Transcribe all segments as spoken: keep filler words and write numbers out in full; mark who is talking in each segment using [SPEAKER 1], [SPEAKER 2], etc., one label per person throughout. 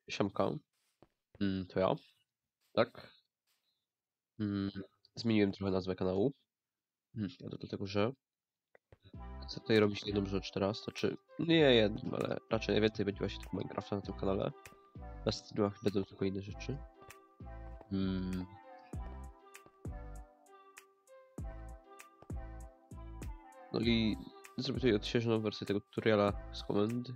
[SPEAKER 1] Siemka. Mm, to ja, tak? Mm, zmieniłem trochę nazwę kanału. Mm, a to dlatego, że chcę tutaj robić jedną rzecz teraz. Znaczy, nie jedną, ale raczej najwięcej będzie właśnie tylko Minecrafta na tym kanale. Na streamach będą tylko inne rzeczy. Mm. No i zrobię tutaj odświeżoną wersję tego tutoriala z komend.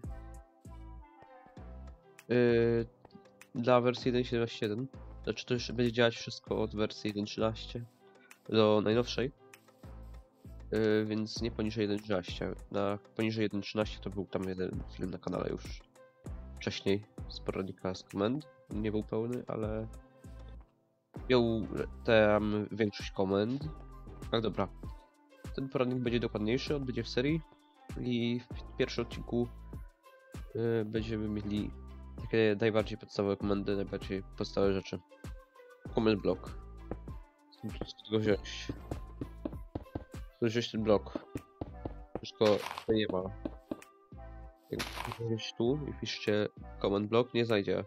[SPEAKER 1] Yy, dla wersji jeden siedemnaście jeden. Znaczy to już będzie działać wszystko od wersji jeden trzynaście do najnowszej. Yy, więc nie poniżej jeden trzynaście. Na poniżej jeden trzynaście to był tam jeden film na kanale już wcześniej z poradnika z komend. Nie był pełny, ale miał tam większość komend. Tak, dobra. Ten poradnik będzie dokładniejszy, on będzie w serii i w pierwszym odcinku yy, będziemy mieli takie najbardziej podstawowe komendy, najbardziej podstawowe rzeczy. Comment block. Z tego wziąć. Wziąć ten blok. Wszystko to nie ma. Jak wejdziecie tu i piszcie comment block, nie znajdzie.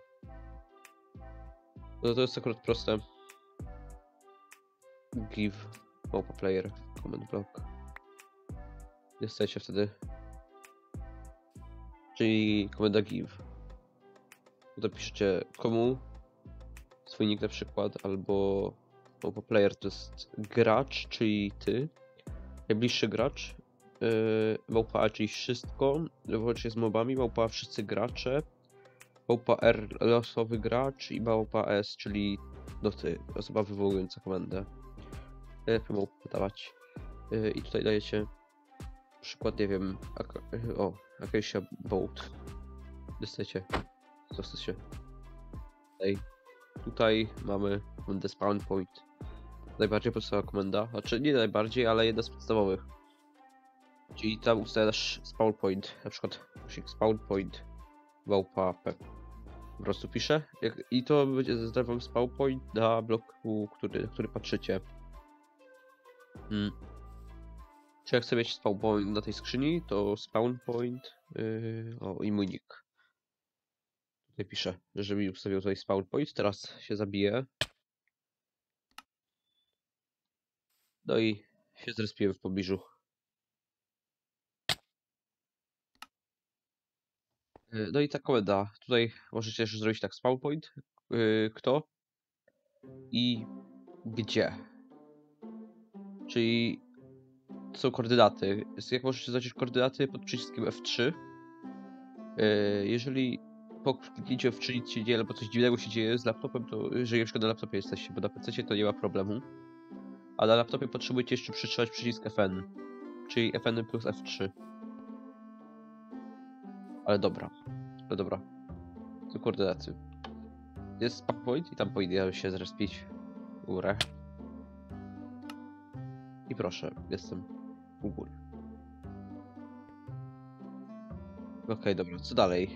[SPEAKER 1] No to jest akurat proste. Give małpa player comment block. Dostajecie wtedy. Czyli komenda give. To piszecie komu swój nick na przykład, albo małpa player to jest gracz, czyli ty. Najbliższy gracz. Yy, małpa A, czyli wszystko. Łącznie z mobami. Małpa A, wszyscy gracze. Małpa R, losowy gracz. I małpa S, czyli no ty, osoba wywołująca komendę. Lepiej małpa podawać. Yy, I tutaj dajecie przykład, nie wiem, o, Acacia Boat. Dostajecie. Dostajecie. Tutaj. Tutaj mamy komendę spawn point. Najbardziej podstawowa komenda. Znaczy nie najbardziej, ale jedna z podstawowych. Czyli tam ustawiasz spawn point. Na przykład spawn point małpa p. Po prostu piszę. Jak, I to będzie zaznaczał wam spawn point na bloku, który, który patrzycie. Hmm. Czy jak chcę mieć spawn point na tej skrzyni, to spawn point yy, o i mój nick. Tutaj piszę, że mi ustawił tutaj spawn point. Teraz się zabiję. No i się zrespiłem w pobliżu. Yy, no i ta komenda. Tutaj możecie też zrobić tak spawn point. Yy, kto i gdzie. Czyli to są koordynaty. Jak możecie zacząć koordynaty pod przyciskiem F trzy. Yy, jeżeli po kliknięciu F trzy nic się dzieje, albo coś dziwnego się dzieje z laptopem, to jeżeli na przykład na laptopie jesteście, bo na P C to nie ma problemu. A na laptopie potrzebujecie jeszcze przytrzymać przycisk F N, czyli F N plus F trzy. Ale dobra, ale dobra. To koordynaty. Jest spawn point i tam powinien się zrespić w górę. I proszę, jestem u góry. Okej, okay, dobra, co dalej?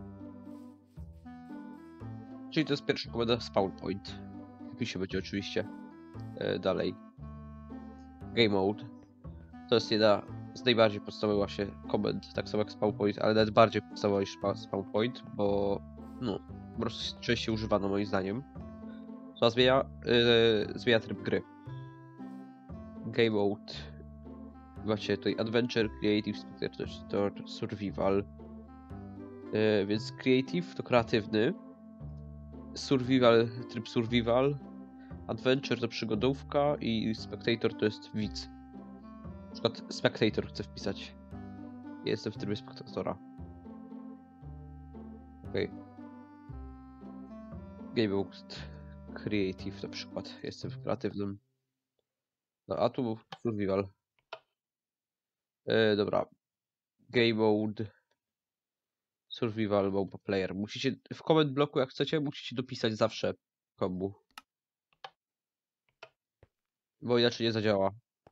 [SPEAKER 1] Czyli to jest pierwsza komenda spawn point. Pisze będzie oczywiście. E, dalej. Game mode. To jest jedna z najbardziej podstawowych właśnie komend, tak samo jak spawn point, ale nawet bardziej podstawowy niż spawn point, bo no, po prostu częściej używano moim zdaniem. To zmienia, yy, zmienia tryb gry. Game mode. Macie tutaj Adventure, Creative, Spectator, Survival. Yy, więc Creative to kreatywny. Survival, tryb Survival. Adventure to przygodówka i Spectator to jest widz. Na przykład Spectator chcę wpisać. Ja jestem w trybie spektatora. Okej. Okay. Game mode Creative na przykład. Jestem w kreatywnym. No a tu Survival. Yy, dobra. Game mode Survival małpa player. Musicie w comment bloku, jak chcecie, musicie dopisać zawsze komu. Bo inaczej nie zadziała.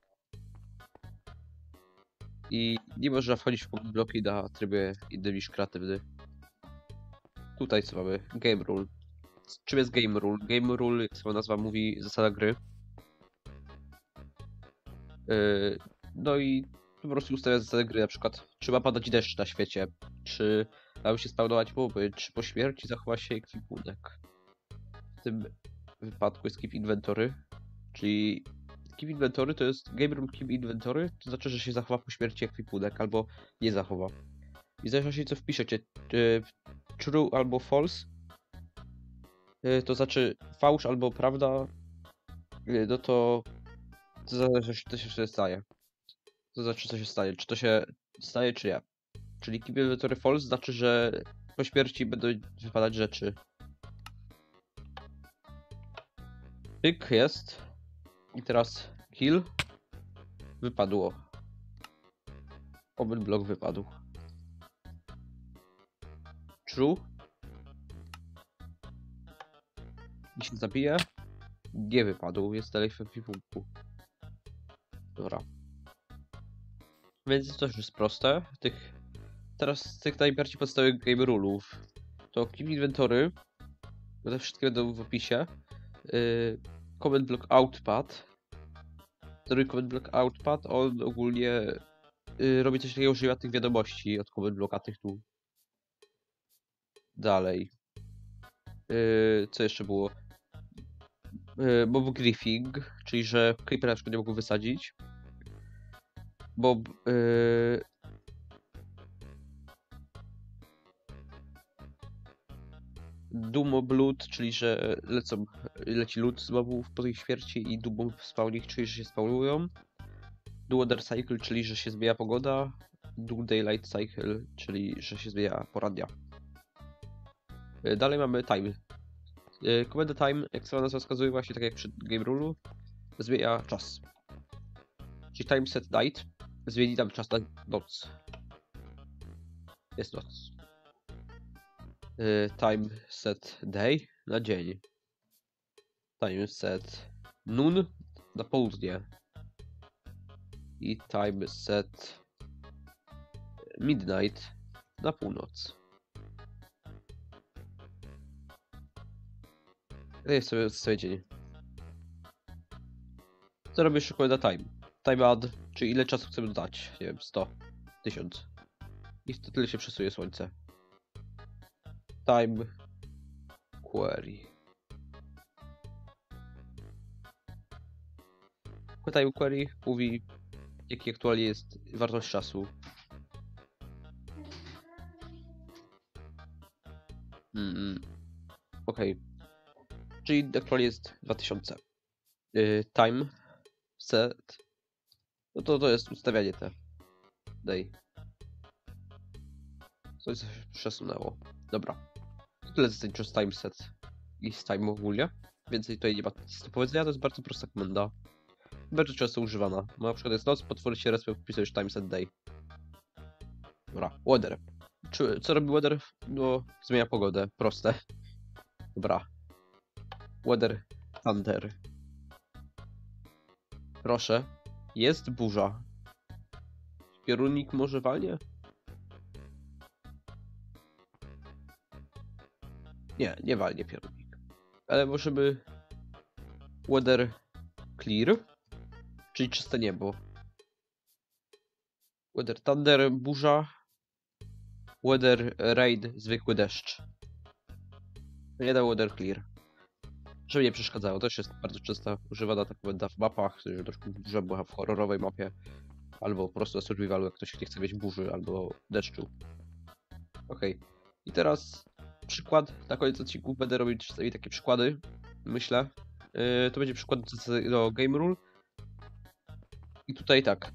[SPEAKER 1] I nie można wchodzić w comment bloki na trybie innym niż kreatywny. Tutaj co mamy? Game rule. Czym jest game rule? Game rule, jak sama nazwa mówi, zasada gry. Yy, no i po prostu ustawia zasady gry, na przykład czy ma padać deszcz na świecie. czy mają się spawnować moby, czy po śmierci zachowa się ekwipunek. W tym wypadku jest keep inventory, czyli keep inventory to jest game room keep inventory, to znaczy, że się zachowa po śmierci ekwipunek albo nie zachowa. I w zależności co wpiszecie, czy true albo false, to znaczy fałsz albo prawda, no to to zależy, co się staje. To znaczy, co się staje, czy to się staje, czy nie. Czyli keep inventory false znaczy, że po śmierci będą wypadać rzeczy. Pyk jest. I teraz kill. Wypadło. Open block wypadł. True. I się zabije. Nie wypadł, jest dalej w ekwipunku. Dobra. Więc to też jest proste. Tych, teraz z tych najbardziej podstawowych game rulów. To keep inventory. Bo te wszystkie będą w opisie. Yy, comment block outpad. Który comment block outpad, on ogólnie yy, robi coś takiego, używa tych wiadomości od comment blocka tych tu. Dalej. Yy, co jeszcze było? Yy, mob griefing, czyli że creeper na przykład nie mogą wysadzić. Mob... Yy... Dumo blood, czyli że lecą, leci lód z mobów po tej śmierci i Dumo spawning, czyli że się spawnują. Do weather cycle, czyli że się zmienia pogoda. Do daylight cycle, czyli że się zmienia pora dnia. Yy, dalej mamy time. Yy, komenda time, jak sama nazwa wskazuje, właśnie tak jak przy game rulu, zmienia czas. Czyli time set night zmieni nam czas na noc. Jest noc. Yy, time set day na dzień. Time set noon na południe. I time set midnight na północ. To jest sobie cały dzień. Co robię jeszcze na time? Time add, czyli ile czasu chcemy dodać? Nie wiem, sto, tysiąc. I to tyle się przesuje słońce. Time query. Time query mówi, jaki aktualnie jest wartość czasu. Mm, Okej. Okay. Czyli aktualnie jest dwa tysiące. Yy, time set. No to to jest ustawianie te. Day. Coś się przesunęło. Dobra. To tyle zasadniczo z time set i z time ogólnie. Więcej tutaj nie ma nic do powiedzenia, to jest bardzo prosta komenda. Bardzo często używana. No, na przykład jest noc, potworzy się respę, wpisujesz time set day. Dobra, weather. Czy, co robi weather? No, zmienia pogodę. Proste. Dobra. Weather thunder. Proszę. Jest burza. Piorunik może walnie? Nie, nie walnie piorunik. Ale możemy... Weather clear. Czyli czyste niebo. Weather thunder, burza. Weather rain, zwykły deszcz. Nie da weather clear. Żeby nie przeszkadzało, też jest bardzo często używana ta komenda w mapach, że była w horrorowej mapie, albo po prostu na survivalu, jak ktoś nie chce mieć burzy albo deszczu. Okej. Okay. I teraz przykład, na koniec odcinku będę robić sobie takie przykłady, myślę. Yy, to będzie przykład do, do game rule. I tutaj tak.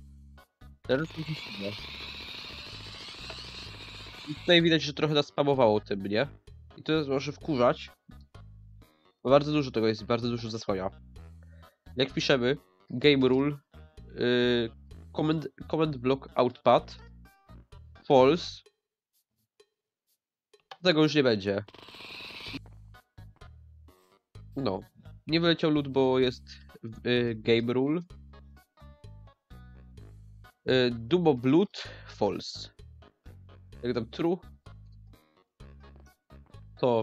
[SPEAKER 1] I tutaj widać, że trochę nas spamowało tym, nie? I to może wkurzać. Bo bardzo dużo tego jest, bardzo dużo zasłania. Jak piszemy game rule yy, comment, comment block output false, tego już nie będzie. No, nie wyleciał lód, bo jest yy, game rule. Yy, Dubo blood false. Jak tam true, to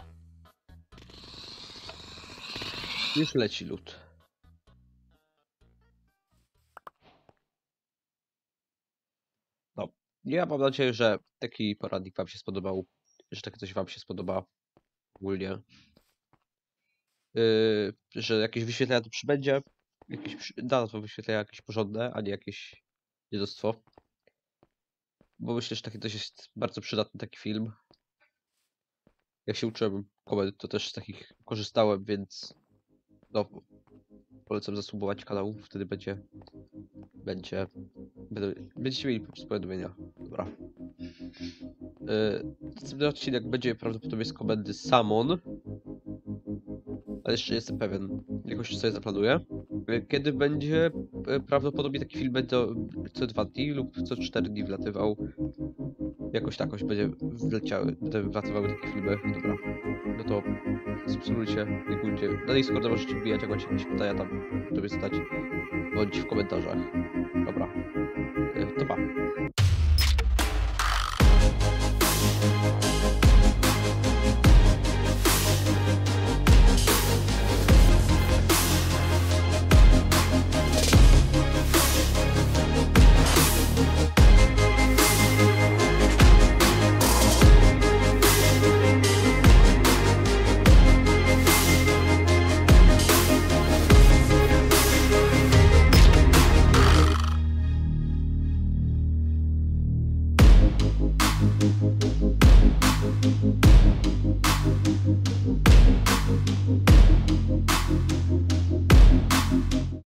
[SPEAKER 1] już leci lód. No. Ja mam nadzieję, że taki poradnik wam się spodobał, że takie coś wam się spodoba ogólnie. Yy, że jakieś wyświetlenia to przybędzie, jakieś przy... da to wyświetlenia jakieś porządne, a nie jakieś dziadostwo. Bo myślę, że taki też jest bardzo przydatny taki film. Jak się uczyłem komend, to też z takich korzystałem, więc no, polecam zasubować kanał, wtedy będzie, będzie, będę, będziecie mieli po prostu powiadomienia. Dobra. Yy, następny odcinek będzie prawdopodobnie z komendy Samon, ale jeszcze nie jestem pewien, jakoś sobie zaplanuję. Yy, Kiedy będzie, yy, prawdopodobnie taki film będzie co dwa dni lub co cztery dni wlatywał. Jakoś takoś będzie wleciały, będą wlatywały takie filmy. Dobra. No to subskrybujcie, lajkujcie. Na Discorda możecie wbijać, jak macie jakieś pytania tam, żeby zadać, bądź w komentarzach. Dobra. Yy, To pa.